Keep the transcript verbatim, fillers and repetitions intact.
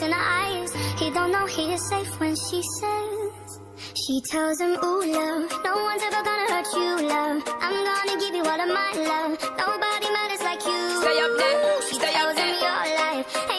in her eyes. He don't know he is safe when she says, she tells him, ooh, love, no one's ever gonna hurt you, love. I'm gonna give you all of my love. Nobody matters like you. Stay up there, She stay tells up there. him your life